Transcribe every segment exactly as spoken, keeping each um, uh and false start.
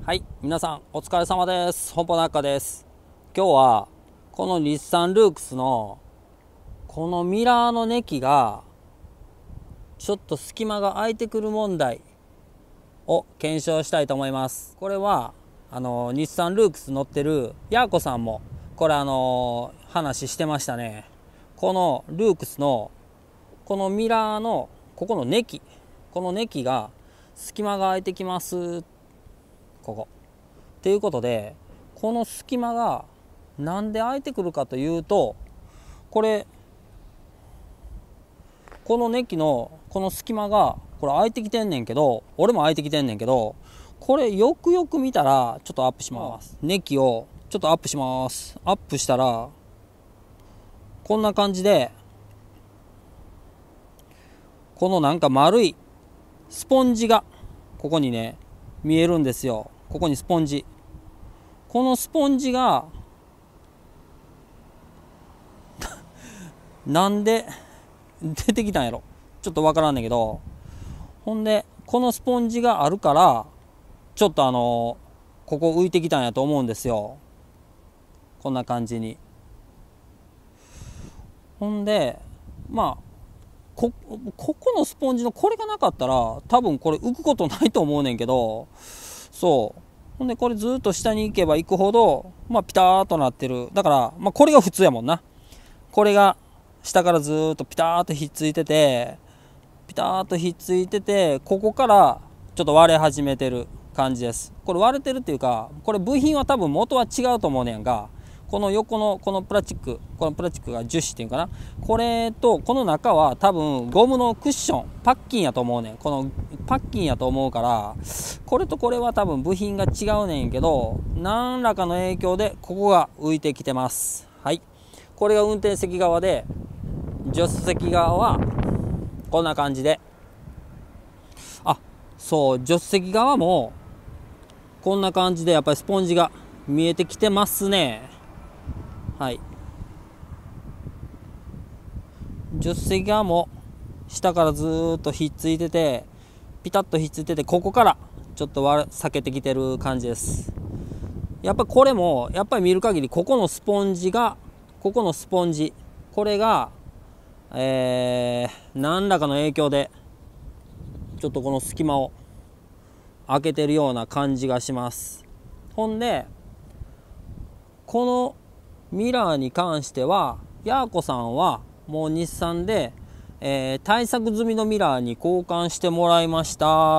はい、皆さんお疲れ様です。本舗中です。今日はこの日産ルークスのこのミラーのネキがちょっと隙間が空いてくる問題を検証したいと思います。これはあの日産ルークス乗ってるヤーコさんもこれあの話してましたね。このルークスのこのミラーのここのネキ、このネキが隙間が空いてきますここっていうことで、この隙間がなんで空いてくるかというと、これこのネキのこの隙間がこれ空いてきてんねんけど、俺も空いてきてんねんけど、これよくよく見たらちょっとアップします。ネキをちょっとアップします。アップしたらこんな感じで、このなんか丸いスポンジがここにね見えるんですよ。ここにスポンジ、このスポンジがなんで出てきたんやろ、ちょっとわからんねんけど、ほんでこのスポンジがあるからちょっとあのここ浮いてきたんやと思うんですよ。こんな感じに。ほんでまあこ, ここのスポンジのこれがなかったら多分これ浮くことないと思うねんけど、そうほんでこれずっと下に行けば行くほどまあピターっとなってる。だからまあこれが普通やもんな。これが下からずっとピターっとひっついててピターっとひっついててここからちょっと割れ始めてる感じです。これ割れてるっていうか、これ部品は多分元は違うと思うねんが、この横のこのプラスチック、このプラスチックが樹脂っていうかな、これとこの中は多分ゴムのクッションパッキンやと思うねん。このパッキンやと思うから、これとこれは多分部品が違うねんけど、何らかの影響でここが浮いてきてます。はい、これが運転席側で、助手席側はこんな感じで、あ、そう助手席側もこんな感じでやっぱりスポンジが見えてきてますね。はい、助手席側も下からずーっとひっついててピタッとひっついてて、ここからちょっと裂けてきてる感じです。やっぱこれもやっぱり見る限りここのスポンジがここのスポンジこれがえー、何らかの影響でちょっとこの隙間を開けてるような感じがします。ほんでこのミラーに関してはヤーコさんはもう日産で、えー、対策済みのミラーに交換してもらいました。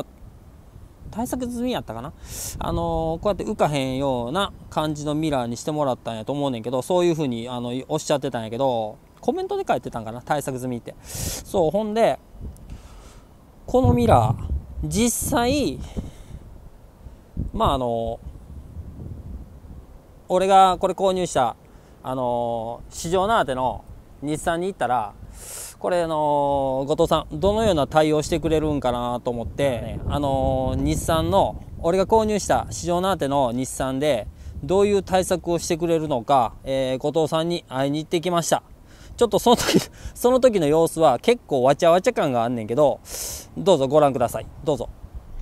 対策済みやったかな、あのー、こうやって浮かへんような感じのミラーにしてもらったんやと思うねんけど、そういう風にあのおっしゃってたんやけど、コメントで書いてたんかな、対策済みって。そうほんでこのミラー実際まああの俺がこれ購入したあの市場なあての日産に行ったら、これあの後藤さんどのような対応してくれるんかなと思って、あの日産の俺が購入した市場なあての日産でどういう対策をしてくれるのか、えー、後藤さんに会いに行ってきました。ちょっとその時その時の様子は結構わちゃわちゃ感があんねんけど、どうぞご覧ください。どうぞ。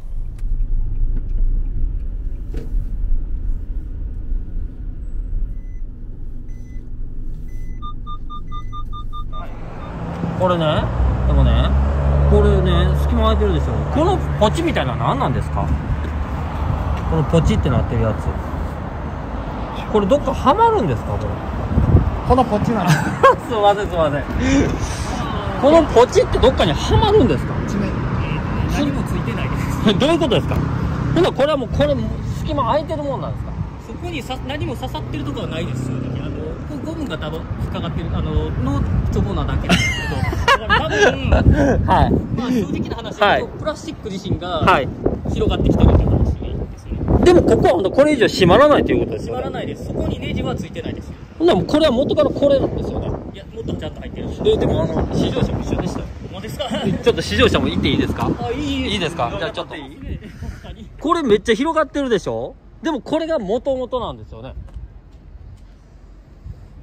これね、でもね、これね、隙間空いてるでしょ。このポチみたいなの何なんですか？このポチってなってるやつ。これどっかはまるんですか？これ。 このポチなの。 すいませんすいません。このポチってどっかにはまるんですか？ 何もついてないです。 どういうことですか？ほなこれはもうこれ隙間空いてるもんなんですか？ そこにさ何も刺さってるところはないです。あのゴムが多分引っかかってるあののチョボなだけなんですけど、だから多分はい。まあ正直な話、はい、プラスチック自身が広がってきてるって話ですね。 でもここはこれ以上閉まらないということですよね。 閉まらないです。そこにネジはついてないですよ。 ほんならこれは元からこれなんですよね。 いやもっとちゃんと入ってる。 えでもあの試乗車も一緒でしたよ。 もうですか？ ちょっと試乗車も行っていいですか？ あ、いいいいですか？じゃあちょっとこれめっちゃ広がってるでしょ。でもこれが元々なんですよね。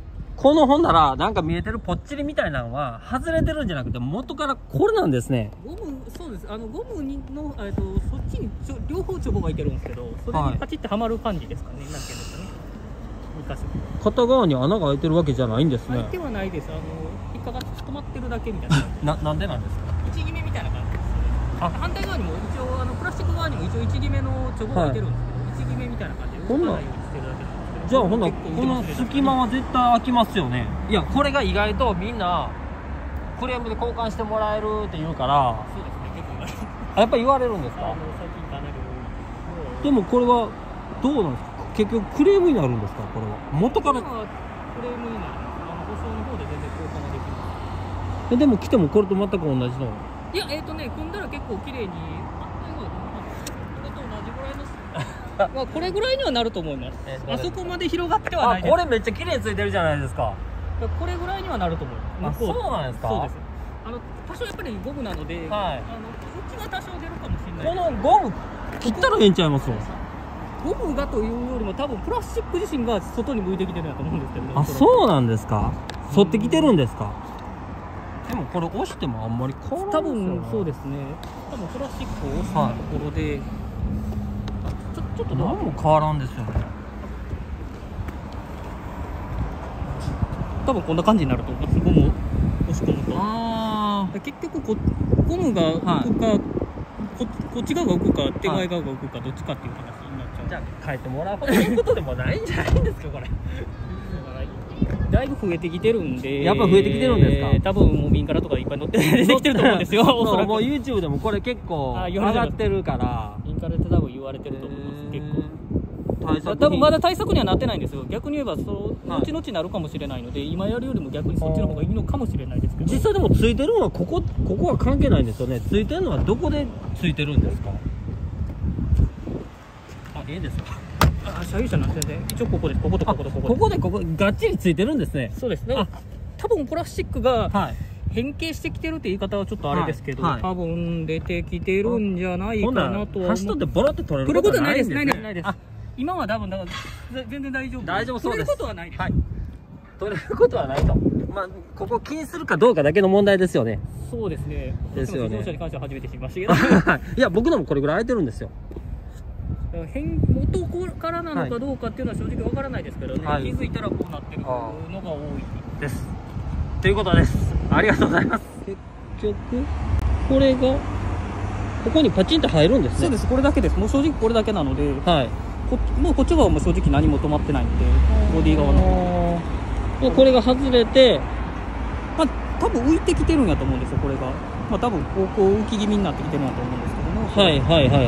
このほんならなんか見えてるぽっちりみたいなのは外れてるんじゃなくて元からこれなんですね。 ゴム、そうです。あのゴムにの、えっとそっちにちょ両方チョボがいてるんですけど、それにパチってはまる感じですかね。なんていうんですかね。にかしょ。 片側に穴が開いてるわけじゃないんですね。 開いてはないです。あの引っかかって止まってるだけみたいな。 ななんでなんですか。 内決めみたいな感じです。 あ、 反対側にも一応あのプラスチック側にも一応内決めのチョボがいてるんですけど、内決めみたいな感じで動かないようにしてるだけなんですけど。 じゃあほんならこの隙間は絶対開きますよね。いやこれが意外とみんなクレームで交換してもらえるって言うから。 そうですね、結構言われる。 あ、やっぱ言われるんですか。 あの最近かなり多い。 でもこれはどうなんですか。結局クレームになるんですか。これは元から。 今はクレームになります。あの保証の方で全然交換ができます。 えでも来てもこれと全く同じの。 いや、えっ、ー、とね、組んだら結構綺麗に、あ、これと同じぐらいの、まあこれぐらいにはなると思います。 えー、 あそこまで広がってはないです。 あ、これめっちゃ綺麗についてるじゃないですか。 これぐらいにはなると思います。 あ、そうなんですか。 そうです。あの多少やっぱりゴムなので、はい、あのこっちが多少出るかもしれない。 このゴム切ったらええんちゃいますよ。 ゴムがというよりも多分プラスチック自身が外に向いてきてるんだと思うんですけどね。 あ、そうなんですか。反ってきてるんですか。でもこれ押してもあんまり変わらないですよね。 多分そうですね。多分プラスチックを押したところで、はい、ちょちょっと何も変わらんですよね。 多分こんな感じになると思います。ゴムを押し込むと。 ああ。 結局こゴムが動くか、はい、こ, こっち側が動くか手前側が動くかどっちかっていう話になっちゃう。 じゃあ変えてもらうことでもないんじゃないんですかこれ。 だいぶ増えてきてるんで。 やっぱ増えてきてるんですか。 多分もう民からとかいっぱい載って出てきてると思うんですよ。おそらくもう YouTube でもこれ結構上がってるから。 民からって多分言われてると思います。結構。 対策多分まだ対策にはなってないんですよ。逆に言えばそう後々なるかもしれないので、今やるよりも逆にそっちの方がいいのかもしれないですけど。 実際でもついてるのはここここは関係ないんですよね。ついてるのはどこでついてるんですか。あ、いいですか。 あ、車有車なんで一応ここです。こことこことここ。 ここでここがっちりついてるんですね。 そうです。だから多分プラスチックが変形してきてるって言い方はちょっとあれですけど、はいはい、多分出てきてるんじゃないかなとは。 走っとってボロって取れることはないですね。 ないです。ないです。今は多分だから全然大丈夫。 大丈夫そうです。 取れることはないです。 はい。取れることはないと。まあここ気にするかどうかだけの問題ですよね。 そうですね。 ですよね。 自動車に関しては初めて知りましたけど。 いや僕のもこれぐらい空いてるんですよ。 変元からなのかどうかっていうのは正直わからないですけどね。はい、気づいたらこうなってるのが多いです。ということです。ありがとうございます。結局これがここにパチンと入るんですね。 そうです。これだけです。もう正直これだけなので。 はい。 こもうこっち側も正直何も止まってないんで、ボディ側の方これが外れて、 まあ、多分浮いてきてるんやと思うんですよ。これが、まあ、多分こう浮き気味になってきてるんやと思うんですけども。 はいはいはいはい。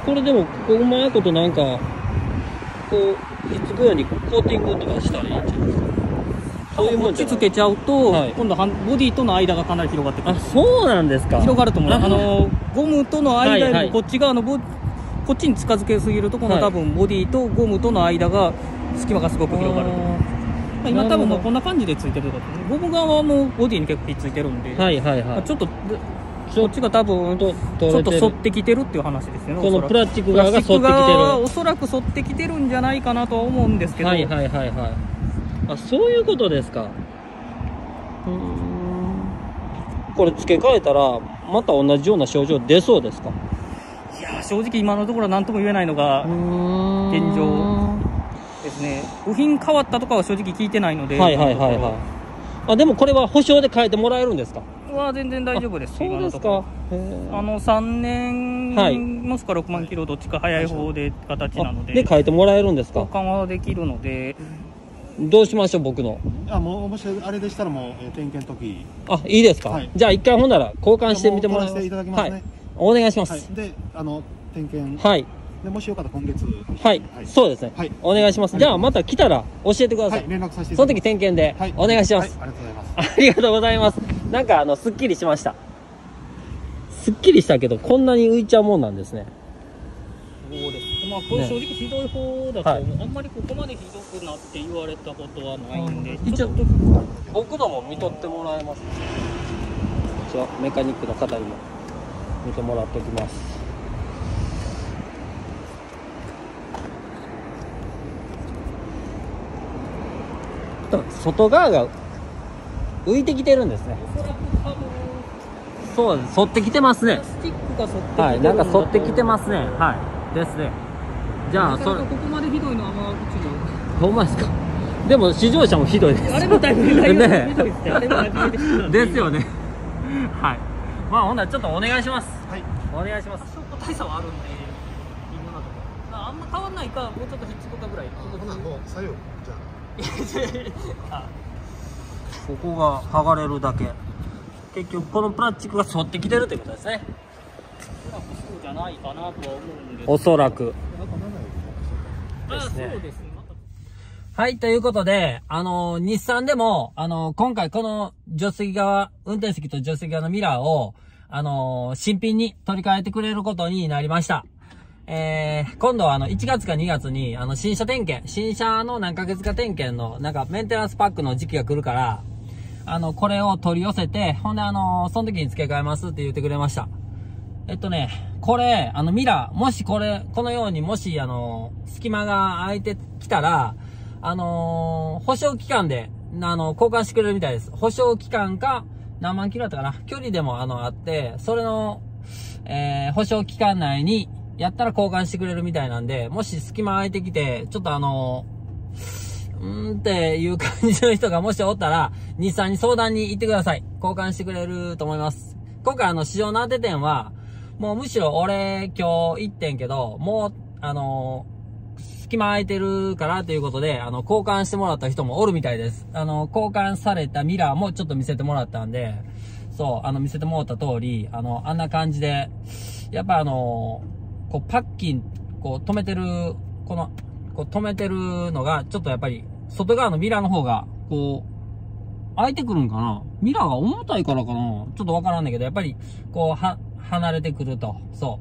これでもここうまいことなんかこうひっつくようにコーティングとかしたらいいんじゃないですか。そういうもんじゃない。 こっちつけちゃうと、はい、今度はボディとの間がかなり広がってくる。 あ、そうなんですか。 広がると思う。あのゴムとの間よりもこっち側のボ、はいはい、こっちに近づけすぎるとこの多分ボディとゴムとの間が隙間がすごく広がる。今多分もうこんな感じでついてるとか、ゴム側もボディに結構ひっついてるんで、 はいはいはい、 ちょっとこっちが多分ちょっと反ってきてるっていう話ですよね。 このプラスチック側が反ってきてる。 おそらく反ってきてるんじゃないかなとは思うんですけど。 はいはいはいはい。あ、そういうことですか。うーん。これ付け替えたらまた同じような症状出そうですか。 いや正直今のところは何とも言えないのが現状ですね。部品変わったとかは正直聞いてないので。 はいはいはいはい。あ、でもこれは保証で変えてもらえるんですか。 は全然大丈夫です。 そうですか。 あのさんねん、はい、もしくはろくまんキロどっちか早い方で形なので。 で変えてもらえるんですか。 交換はできるので。 どうしましょう僕の。 あ、もうもしあれでしたらもう、えー、点検の時。 あ、いいですか。はい、じゃあ一回ほんなら交換してみてもらいます。 交換していただきますね。 はい、お願いします。 はい、で、あの点検。 はい。 でもしよかったら今月。 はい。はい、そうですね。はい。お願いします。じゃあまた来たら教えてください。 はい。連絡させていただきます。 その時点検で、はい、お願いします。 はい。ありがとうございます。 ありがとうございます。なんかあのすっきりしました。すっきりしたけどこんなに浮いちゃうもんなんですね。 そうです。まあこれ正直ひどい方だと、ね、あんまりここまでひどくなって言われたことはないんで、 一応僕のも見とってもらえますか。こちらメカニックの方にも見てもらっておきます。 と外側が浮いてきてるんですね。 おそらく多分そうです。反ってきてますね。 プラスチックが反ってきてるはい、なんか反ってきてますね。はい。ですね。じゃあ、それ、 なかなかここまでひどいのはあんまうちのほんまですか。でも、試乗車もひどいです。 あれもだいぶひどいねひどいですね。あれも初めて知ったんですよね。はい。まあ、ほんならちょっとお願いします。 はい。 お願いします。 多少個体差はあるんで、微妙なところ。あんま変わんないか、もうちょっとひっつくかぐらい。 ほなもう左右じゃあここが剥がれるだけ。結局、このプラスチックが反ってきてるということですね。 おそらくそうじゃないかなとは思うんです。 おそらく。 あですねそうですね。またはい、ということで、あのー、日産でも、あのー、今回この助手席側、運転席と助手席側のミラーを、あのー、新品に取り替えてくれることになりました。えー、今度はあの、いちがつかにがつに、あの、新車点検、新車の何ヶ月か点検の、なんか、メンテナンスパックの時期が来るから、あの、これを取り寄せて、ほんであのー、その時に付け替えますって言ってくれました。えっとね、これ、あの、ミラー、もしこれ、このようにもし、あのー、隙間が空いてきたら、あのー、保証期間で、あの、交換してくれるみたいです。保証期間か、何万キロだったかな、距離でも、あの、あって、それの、えー、保証期間内に、やったら交換してくれるみたいなんで、もし隙間空いてきて、ちょっとあのー、うーんっていう感じの人がもしおったら、日産に相談に行ってください。交換してくれると思います。今回あの、市場の当て店は、もうむしろ俺今日行ってんけど、もう、あのー、隙間空いてるからということで、あの、交換してもらった人もおるみたいです。あの、交換されたミラーもちょっと見せてもらったんで、そう、あの、見せてもらった通り、あの、あんな感じで、やっぱあのー、こう、パッキン、こう、止めてる、この、こう、止めてるのが、ちょっとやっぱり、外側のミラーの方が、こう、開いてくるんかな？ミラーが重たいからかな？ちょっとわからんねんけど、やっぱり、こう、は、離れてくると。そう。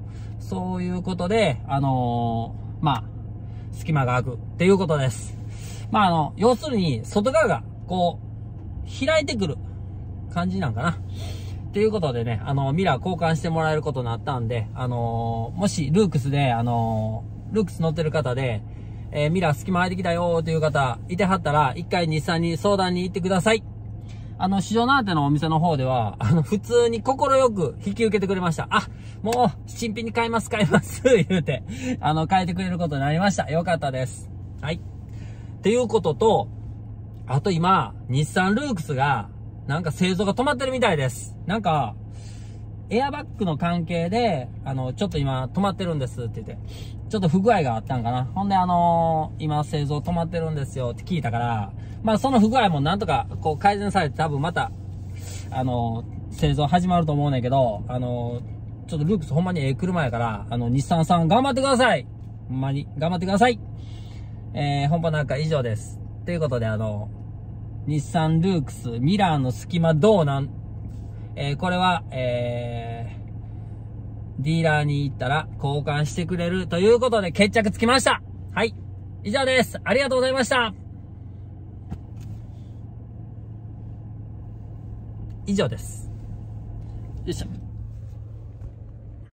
そういうことで、あのー、まあ、隙間が開くっていうことです。まあ、あの、要するに、外側が、こう、開いてくる感じなんかな。ということでね、あの、ミラー交換してもらえることになったんで、あのー、もし、ルークスで、あのー、ルークス乗ってる方で、えー、ミラー隙間空いてきたよーという方、いてはったら、一回日産に相談に行ってください。あの、市場のあてのお店の方では、あの、普通に心よく引き受けてくれました。あ、もう、新品に買います、買います、言うて、あの、変えてくれることになりました。よかったです。はい。っていうことと、あと今、日産ルークスが、なんか製造が止まってるみたいです。なんか、エアバッグの関係で、あの、ちょっと今止まってるんですって言って、ちょっと不具合があったんかな。ほんであのー、今製造止まってるんですよって聞いたから、まあその不具合もなんとかこう改善されて多分また、あのー、製造始まると思うねんけど、あのー、ちょっとルークスほんまにええ車やから、あの、日産さん頑張ってください。ほんまに頑張ってください。えー、本番なんか以上です。ということであの、日産ルークスミラーの隙間どうなん、えー、これは、えー、ディーラーに行ったら交換してくれるということで決着つきました。はい。以上です。ありがとうございました。以上です。よいしょ。